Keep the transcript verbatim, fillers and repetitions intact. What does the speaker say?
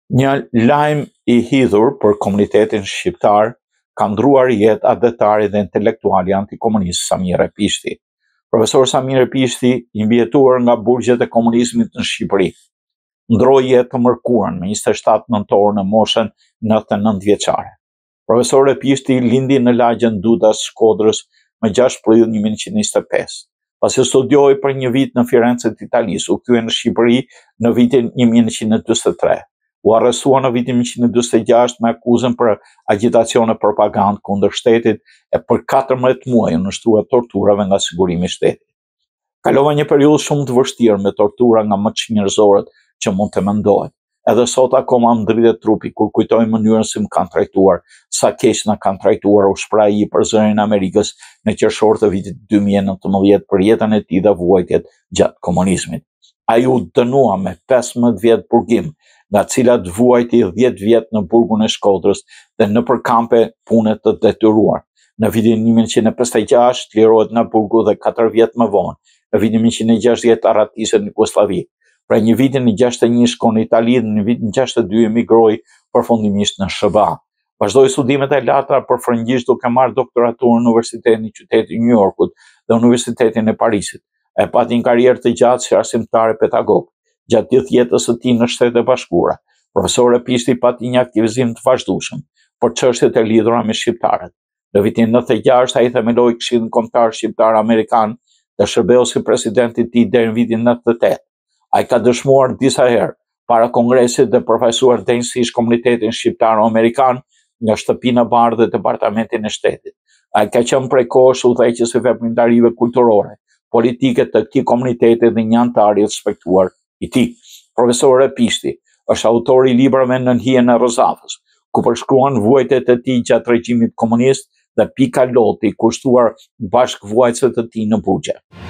Një lajm i hidhur për komunitetin shqiptar ka ndruar jetë adetari dhe intelektuali antikomunist Samir Epishti. Profesor Samir Epishti, i mbijetuar nga burgjet e komunizmit në Shqipëri, ndroi jetë të mërkurën me njëzet e shtatë nëntor në moshën nëntëdhjetë e nëntë vjeçare. Profesor Epishti lindi në lagjen Dudas Shkodrës më gjashtë prill një mijë nëntëqind e njëzet e pesë. Pasi studioi për një vit në Firenze të Italisë, u kthye në Shqipëri në vitin një mijë nëntëqind e dymbëdhjetë e tre. U arrestua në vitin një mijë nëntëqind e dymbëdhjetë e gjashtë me akuzën për agitacion e propagandë kundër shtetit e për katërmbëdhjetë muaj u nështrua torturave nga sigurimi i shtetit. Kalova një periudhë shumë të vështirë me tortura nga më të çnjerëzorët që mund të mendohet. Edhe sot akoma më ndritet trupi kur kujtoj mënyrën si më kanë trajtuar, sa keq na kanë trajtuar u shpreh i për zërin e Amerikës në qershor të vitit dy mijë e nëntëmbëdhjetë për jetën e tij dhe vuajtjet gjatë komunizmit. Ai u dënua me pesëmbëdhjetë vjet burgim, nga cilat vuajti dhjetë vjet në burgun e Shkodrës dhe nëpër kampe pune të detyruar. Në vitin një mijë nëntëqind e pesëdhjetë e gjashtë lirohet nga burgu dhe katër vjet më vonë, në vitin një mijë nëntëqind e gjashtëdhjetë arratiset në Jugosllavi. Pra një vitin në gjashtëdhjetë e një shkon në Itali dhe në vitin gjashtëdhjetë e dy emigroi përfundimisht në S B A. Vazhdoi studimet e larta për frëngjisht duke marrë doktoraturën në Universitetin e qytetit New Yorkut dhe Universitetin e Parisit. E pati një karrierë të gjatë si arsimtar e pedagog. Gjatë gjithë jetës së tij në Shtetet e Bashkuara, profesor Epishti pati një aktivizim të vazhdueshëm për çështjet e lidhura me shqiptarët. Në vitin nëntëdhjetë e gjashtë ai themeloi Këshillin Kombëtar Shqiptar Amerikan dhe shërbeu si president i tij deri në vitin nëntëdhjetë e tetë. Ai ka dëshmuar disa herë para kongresit dhe përfaqësuar denjësisht komunitetin shqiptar amerikan nga shtëpinë e bardhë dhe departamentin e shtetit. Ai ka qenë prej kohësh udhëheqës i veprimtarive kulturore, politike të këtij komuniteti dhe një antar i respektuar i tij. Profesor Epishti është autor i librave Nën hijen e Rozavës, ku përshkruan vuajtjet e tij gjatë regjimit komunist dhe Pika Loti, kushtuar bashkëvuajtëse të tij në burgje.